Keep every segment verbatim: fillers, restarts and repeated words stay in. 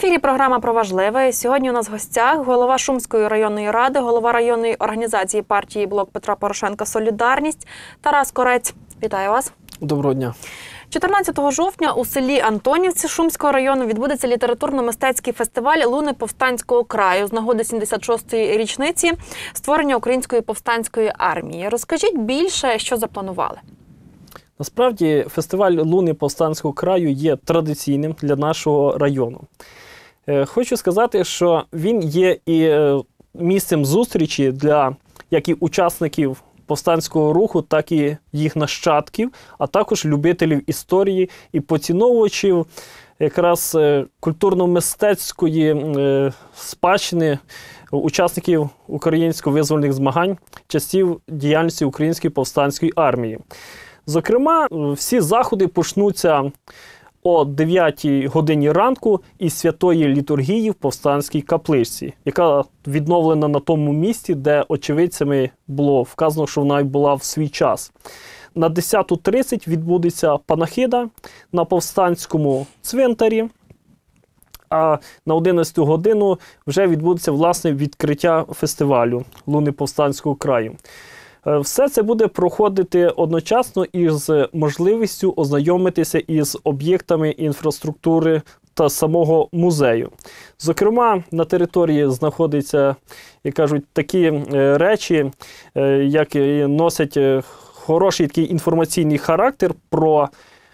ефірі програма «Про важливе». Сьогодні у нас в гостях голова Шумської районної ради, голова районної організації партії «Блок Петра Порошенка. Солідарність» Тарас Корець. Вітаю вас. Доброго дня. чотирнадцятого жовтня у селі Антонівці Шумського району відбудеться літературно-мистецький фестиваль «Луни повстанського краю» з нагоди сімдесят шостої річниці створення Української повстанської армії. Розкажіть більше, що запланували. Насправді, фестиваль «Луни повстанського краю» є традиційним для нашого району. Хочу сказати, що він є і місцем зустрічі для як і учасників повстанського руху, так і їх нащадків, а також любителів історії і поціновувачів якраз культурно-мистецької спадщини учасників українсько-визвольних змагань часів діяльності Української повстанської армії. Зокрема, всі заходи почнуться о дев'ятій годині ранку із святої літургії в повстанській капличці, яка відновлена на тому місці, де очевидцями було вказано, що вона була в свій час. На десяту тридцять відбудеться панахида на повстанському цвинтарі, а на одинадцяту годину вже відбудеться власне відкриття фестивалю «Луни повстанського краю». Все це буде проходити одночасно із можливістю ознайомитися із об'єктами інфраструктури та самого музею. Зокрема, на території знаходяться, як кажуть, такі речі, які носять хороший такий інформаційний характер про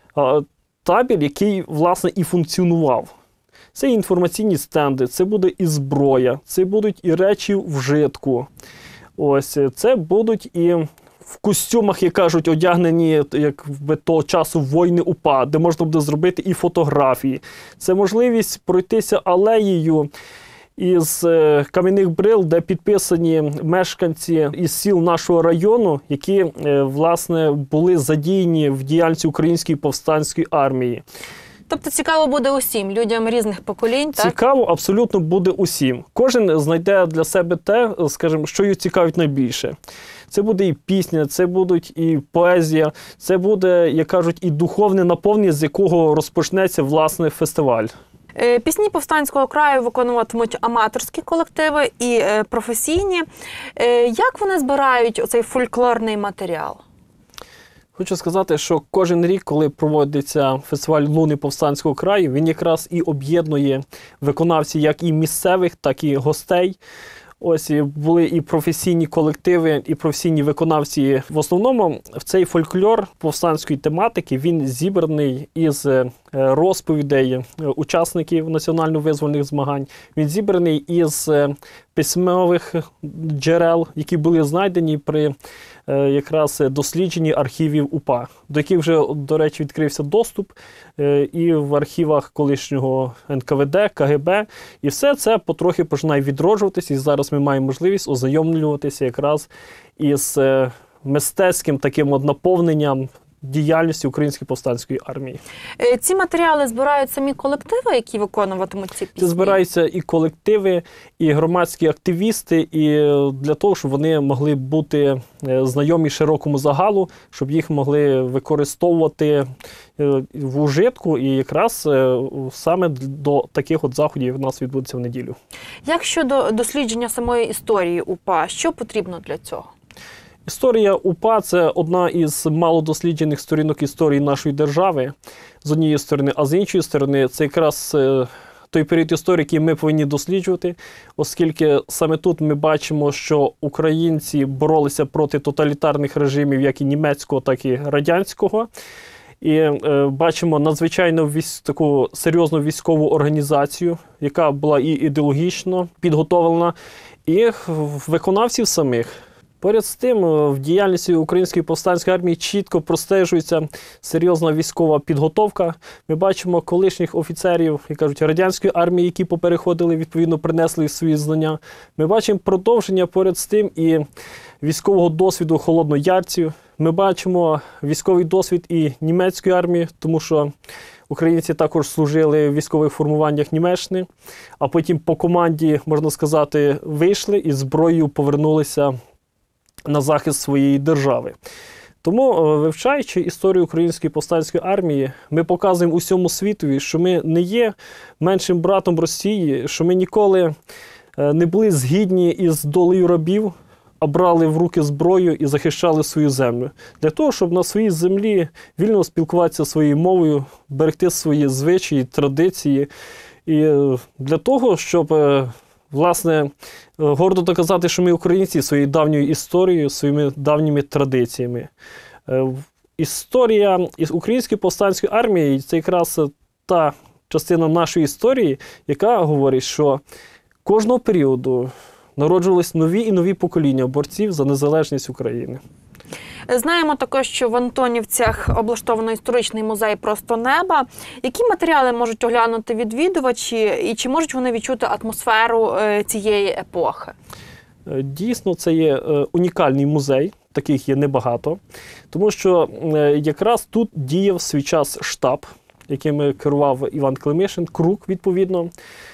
табір, який, власне, і функціонував. Це і інформаційні стенди, це буде і зброя, це будуть і речі вжитку. Ось, це будуть і в костюмах, як кажуть, одягнені, як би того часу, воїни УПА, де можна буде зробити і фотографії. Це можливість пройтися алеєю із кам'яних брил, де підписані мешканці із сіл нашого району, які, власне, були задіяні в діяльності Української повстанської армії. Тобто цікаво буде усім, людям різних поколінь, так? Цікаво абсолютно буде усім. Кожен знайде для себе те, скажімо, що його цікавить найбільше. Це буде і пісня, це будуть і поезія, це буде, як кажуть, і духовне наповнення, з якого розпочнеться, власне, фестиваль. Пісні повстанського краю виконуватимуть аматорські колективи і професійні. Як вони збирають оцей фольклорний матеріал? Хочу сказати, що кожен рік, коли проводиться фестиваль «Луни повстанського краю», він якраз і об'єднує виконавців як і місцевих, так і гостей. Ось були і професійні колективи, і професійні виконавці. В основному в цей фольклор повстанської тематики, він зібраний із розповідей учасників національно-визвольних змагань. Він зібраний із письмових джерел, які були знайдені при якраз дослідженні архівів УПА, до яких вже, до речі, відкрився доступ і в архівах колишнього ен ка ве де, ка ге бе. І все це потрохи починає відроджуватися, і зараз ми маємо можливість ознайомлюватися якраз із мистецьким таким от наповненням діяльності Української повстанської армії. Ці матеріали збирають самі колективи, які виконуватимуть ці пісні? Це збираються і колективи, і громадські активісти, і для того, щоб вони могли бути знайомі широкому загалу, щоб їх могли використовувати в ужитку, і якраз саме до таких от заходів у нас відбудеться в неділю. Як щодо дослідження самої історії УПА, що потрібно для цього? Історія УПА – це одна із малодосліджених сторінок історії нашої держави, з однієї сторони, а з іншої сторони, це якраз той період історії, який ми повинні досліджувати, оскільки саме тут ми бачимо, що українці боролися проти тоталітарних режимів, як і німецького, так і радянського. І е, бачимо надзвичайно вісь, таку серйозну військову організацію, яка була і ідеологічно підготовлена, і виконавців самих. Поряд з тим, в діяльності Української повстанської армії чітко простежується серйозна військова підготовка. Ми бачимо колишніх офіцерів, як кажуть, радянської армії, які попереходили, відповідно, принесли свої знання. Ми бачимо продовження поряд з тим і військового досвіду холодноярців. Ми бачимо військовий досвід і німецької армії, тому що українці також служили в військових формуваннях Німеччини, а потім по команді, можна сказати, вийшли і зброєю повернулися на захист своєї держави. Тому, е, вивчаючи історію Української повстанської армії, ми показуємо усьому світові, що ми не є меншим братом Росії, що ми ніколи е, не були згідні із долею рабів, а брали в руки зброю і захищали свою землю. Для того, щоб на своїй землі вільно спілкуватися своєю мовою, берегти свої звичаї, традиції. І е, для того, щоб, е, власне, гордо доказати, що ми українці своєю давньою історією, своїми давніми традиціями. Історія Української повстанської армії – це якраз та частина нашої історії, яка говорить, що кожного періоду народжувались нові і нові покоління борців за незалежність України. Знаємо також, що в Антонівцях облаштовано історичний музей «Просто неба». Які матеріали можуть оглянути відвідувачі і чи можуть вони відчути атмосферу цієї епохи? Дійсно, це є унікальний музей, таких є небагато, тому що якраз тут діяв в свій час штаб, яким керував Іван Климишин, Крук, відповідно.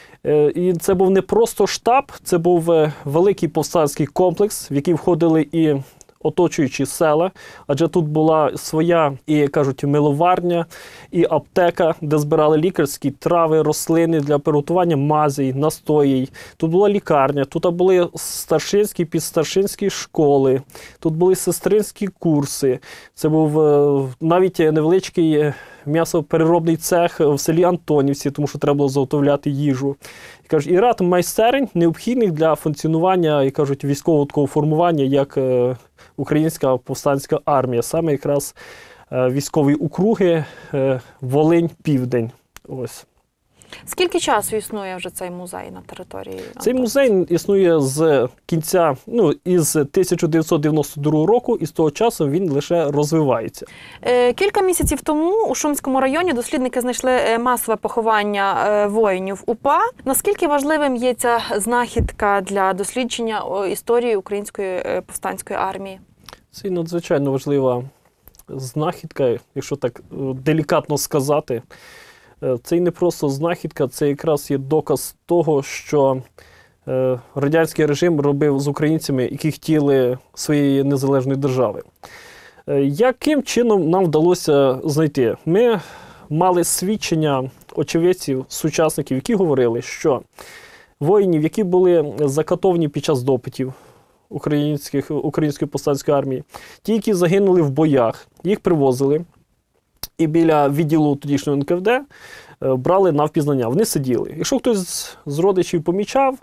І це був не просто штаб, це був великий повстанський комплекс, в який входили і оточуючі села, адже тут була своя, і, кажуть, миловарня, і аптека, де збирали лікарські трави, рослини для приготування мазей, настоїй. Тут була лікарня, тут були старшинські, підстаршинські школи, тут були сестринські курси. Це був навіть невеличкий м'ясопереробний цех в селі Антонівці, тому що треба було заготовляти їжу. І, кажуть, і ряд майстерень, необхідних для функціонування, і, кажуть, військового такого формування, як Українська повстанська армія, саме якраз військові округи Волинь-Південь. Ось. Скільки часу існує вже цей музей на території Антонівців? Цей музей існує з кінця, ну, із тисяча дев'ятсот дев'яносто другого року, і з того часу він лише розвивається. Е, кілька місяців тому у Шумському районі дослідники знайшли масове поховання воїнів УПА. Наскільки важливим є ця знахідка для дослідження історії Української повстанської армії? Це надзвичайно важлива знахідка, якщо так делікатно сказати. Це і не просто знахідка, це якраз є доказ того, що е, радянський режим робив з українцями, які хотіли своєї незалежної держави. Е, яким чином нам вдалося знайти? Ми мали свідчення очевидців, сучасників, які говорили, що воїнів, які були закатовані під час допитів українських, Української повстанської армії, ті, які загинули в боях, їх привозили, і біля відділу тодішнього ен ка ве де брали на впізнання. Вони сиділи. Якщо хтось з родичів помічав,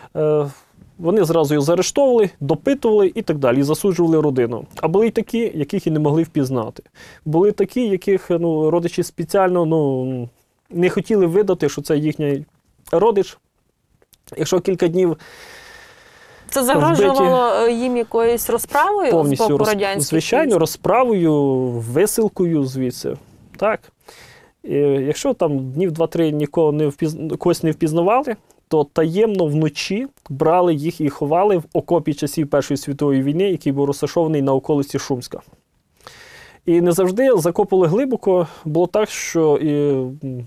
вони зразу його заарештовували, допитували і так далі, і засуджували родину. А були й такі, яких і не могли впізнати. Були такі, яких ну, родичі спеціально ну, не хотіли видати, що це їхній родич. Якщо кілька днів це загрожувало їм якоюсь розправою повністю з боку роз... радянських? Звичайно, розправою, висилкою звідси. Так. І якщо там днів два-три нікого не впіз... когось не впізнавали, то таємно вночі брали їх і ховали в окопі часів Першої світової війни, який був розташований на околиці Шумська. І не завжди закопали глибоко. Було так, що і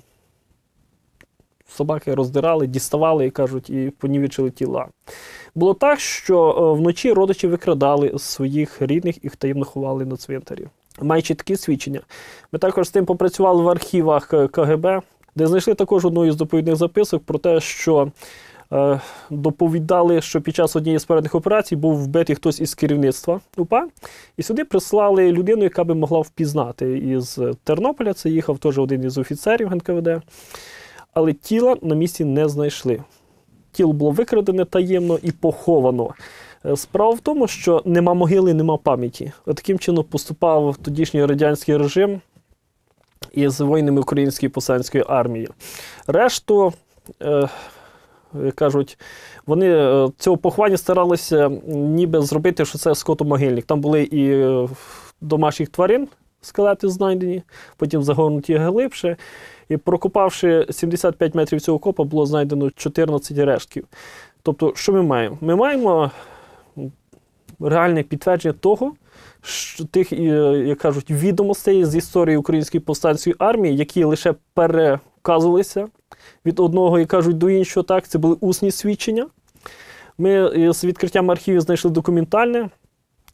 собаки роздирали, діставали, кажуть, і понівечили тіла. Було так, що вночі родичі викрадали своїх рідних і їх таємно ховали на цвинтарі. Маючи такі свідчення. Ми також з тим попрацювали в архівах ка ге бе, де знайшли також одну із доповідних записок про те, що е, доповідали, що під час однієї з передних операцій був вбитий хтось із керівництва УПА, і сюди прислали людину, яка би могла впізнати. Із Тернополя це їхав теж один із офіцерів ен ка ве де, але тіла на місці не знайшли. Тіло було викрадене таємно і поховано. Справа в тому, що нема могили, нема пам'яті. Таким чином поступав тодішній радянський режим із воїнами Української повстанської армії. Решту, е, кажуть, вони цього поховання старалися ніби зробити, що це скотомогильник. Там були і домашніх тварин, скелети знайдені, потім загорнуті глибше. І прокопавши сімдесят п'ять метрів цього окопа, було знайдено чотирнадцять рештків. Тобто, що ми маємо? Ми маємо реальне підтвердження того, що тих, як кажуть, відомостей з історії Української повстанської армії, які лише переказувалися від одного, як кажуть, до іншого, так, це були усні свідчення. Ми з відкриттям архівів знайшли документальне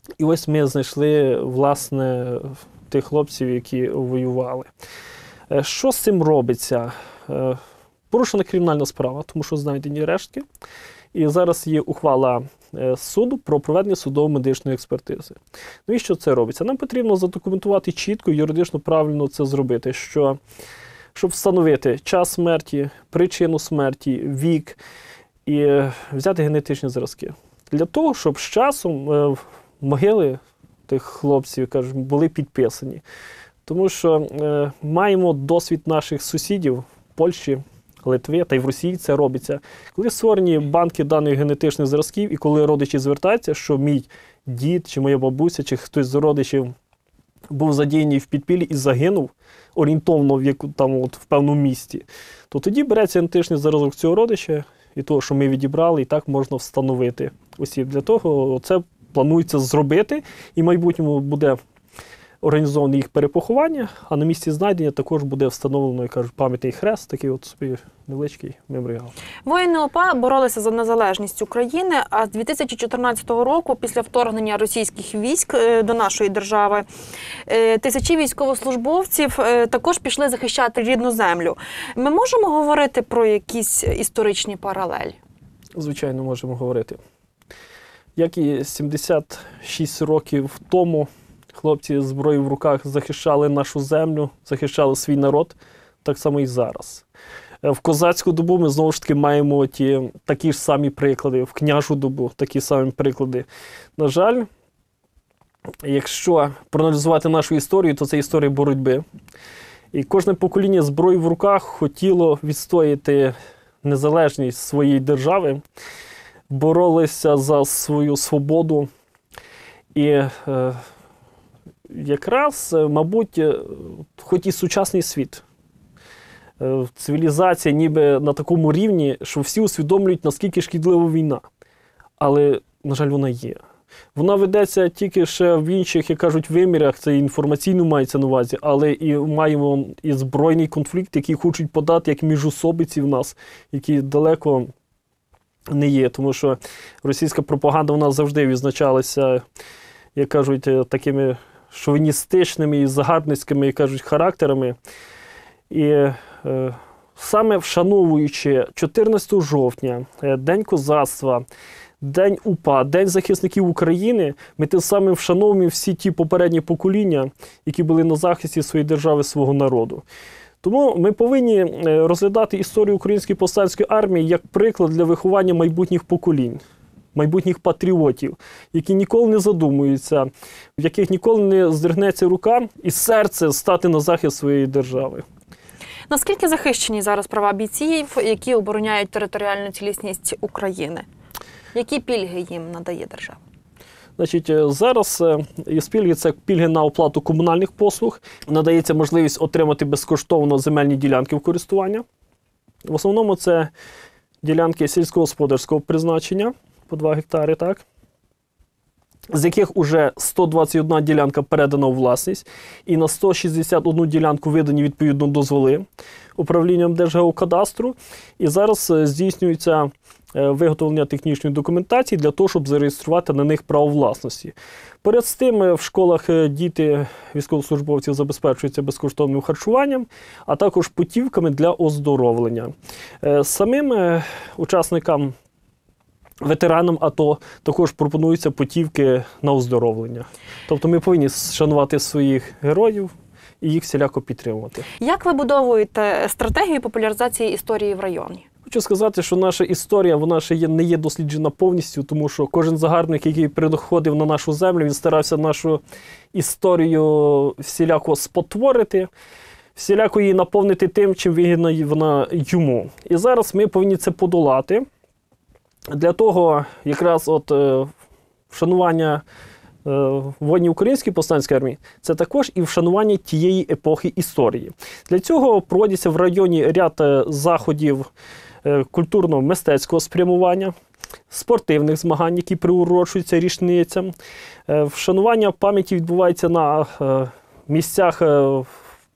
І ось ми знайшли, власне, тих хлопців, які воювали. Е, Що з цим робиться? Е, Порушена кримінальна справа, тому що знайдені рештки. І зараз є ухвала е, суду про проведення судово-медичної експертизи. Ну і що це робиться? Нам потрібно задокументувати чітко, юридично правильно це зробити, що, щоб встановити час смерті, причину смерті, вік і е, взяти генетичні зразки. Для того, щоб з часом е, могили тих хлопців, кажуть, були підписані. Тому що е, маємо досвід наших сусідів, Польщі, Литви, та й в Росії це робиться. Коли створені банки даних генетичних зразків, і коли родичі звертаються, що мій дід, чи моя бабуся, чи хтось з родичів був задіяний в підпіллі і загинув орієнтовно в, яку, там, от, в певному місті, то тоді береться генетичний зразок цього родича, і того, що ми відібрали, і так можна встановити осіб. Для того це планується зробити, і в майбутньому буде організоване їх перепоховання, а на місці знайдення також буде встановлено, як кажуть, пам'ятний хрест, такий от собі невеличкий меморіал. Воїни УПА боролися за незалежність України, а з дві тисячі чотирнадцятого року, після вторгнення російських військ до нашої держави, тисячі військовослужбовців також пішли захищати рідну землю. Ми можемо говорити про якісь історичні паралелі? Звичайно, можемо говорити. Як і сімдесят шість років тому хлопці з зброєю в руках захищали нашу землю, захищали свій народ, так само і зараз. В козацьку добу ми знову ж таки маємо ті, такі ж самі приклади, в княжу добу такі самі приклади. На жаль, якщо проаналізувати нашу історію, то це історія боротьби. І кожне покоління зброї в руках хотіло відстояти незалежність своєї держави, боролися за свою свободу. І е, якраз, мабуть, хоч і сучасний світ, е, цивілізація ніби на такому рівні, що всі усвідомлюють, наскільки шкідлива війна. Але, на жаль, вона є. Вона ведеться тільки ще в інших, як кажуть, вимірах, це інформаційно мається на увазі, але і маємо і збройний конфлікт, який хочуть подати як міжособиці в нас, які далеко не є. Тому що російська пропаганда в нас завжди відзначалася, як кажуть, такими шовіністичними і загарбницькими, як кажуть, характерами. І е, саме вшановуючи чотирнадцятого жовтня, День козацтва, День УПА, День захисників України, ми тим самим вшановуємо всі ті попередні покоління, які були на захисті своєї держави, свого народу. Тому ми повинні розглядати історію Української повстанської армії як приклад для виховання майбутніх поколінь, майбутніх патріотів, які ніколи не задумуються, в яких ніколи не здригнеться рука і серце стати на захист своєї держави. Наскільки захищені зараз права бійців, які обороняють територіальну цілісність України? Які пільги їм надає держава? Значить, зараз із пільги – це пільги на оплату комунальних послуг. Надається можливість отримати безкоштовно земельні ділянки в користування. В основному це ділянки сільськогосподарського призначення по два гектари, так? З яких уже сто двадцять одна ділянка передана у власність, і на сто шістдесят одну ділянку видані відповідно дозволи управлінням Держгеокадастру. І зараз здійснюється виготовлення технічної документації для того, щоб зареєструвати на них право власності. Поряд з тим, в школах діти військовослужбовців забезпечуються безкоштовним харчуванням, а також путівками для оздоровлення. Самим учасникам, ветеранам АТО також пропонуються путівки на оздоровлення. Тобто ми повинні шанувати своїх героїв і їх всіляко підтримувати. Як ви будовуєте стратегію популяризації історії в районі? Хочу сказати, що наша історія, вона ще є, не є досліджена повністю, тому що кожен загарбник, який приходив на нашу землю, він старався нашу історію всіляко спотворити, всіляко її наповнити тим, чим вигідна вона йому. І зараз ми повинні це подолати. Для того якраз от е, вшанування е, воїнів Української повстанської армії – це також і вшанування тієї епохи історії. Для цього проводяться в районі ряд заходів е, культурно-мистецького спрямування, спортивних змагань, які приурочуються річницям. Е, вшанування пам'яті відбувається на е, місцях е,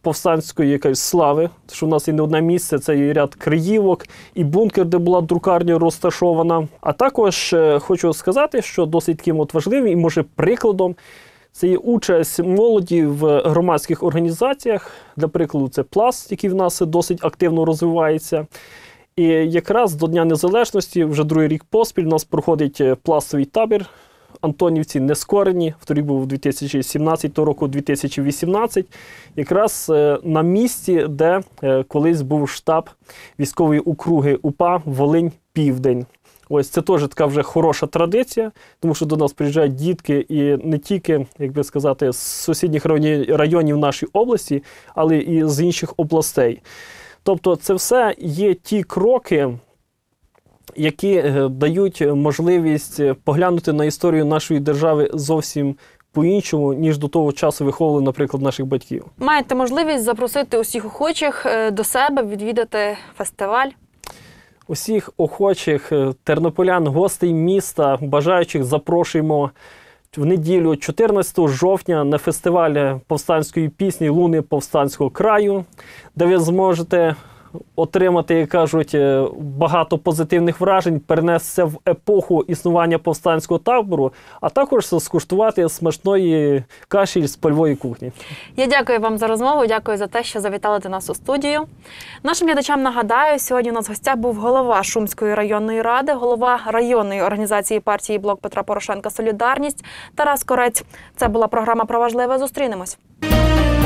повстанської якоїсь слави, що в нас є не одне місце, це і ряд криївок, і бункер, де була друкарня розташована. А також е, хочу сказати, що досить таким от важливим і, може, прикладом, це є участь молоді в громадських організаціях. Для прикладу, це Пласт, який в нас досить активно розвивається. І якраз до Дня Незалежності, вже другий рік поспіль, у нас проходить пластовий табір Антонівці Нескорені, вторік був дві тисячі сімнадцятого року, дві тисячі вісімнадцятого, якраз на місці, де колись був штаб військової округи УПА Волинь-Південь. Ось це теж така вже хороша традиція, тому що до нас приїжджають дітки і не тільки, як би сказати, з сусідніх районів нашої області, але і з інших областей. Тобто це все є ті кроки, які дають можливість поглянути на історію нашої держави зовсім по-іншому, ніж до того часу виховували, наприклад, наших батьків. Маєте можливість запросити усіх охочих до себе, відвідати фестиваль? Усіх охочих тернополян, гостей міста, бажаючих запрошуємо в неділю чотирнадцятого жовтня на фестиваль повстанської пісні «Луни повстанського краю», де ви зможете отримати, як кажуть, багато позитивних вражень, перенестися в епоху існування повстанського табору, а також скуштувати смачної каші з польової кухні. Я дякую вам за розмову, дякую за те, що завітали до нас у студію. Нашим глядачам нагадаю, сьогодні у нас в гостях був голова Шумської районної ради, голова районної організації партії «Блок Петра Порошенка. Солідарність» Тарас Корець. Це була програма «Про важливе». Зустрінемось.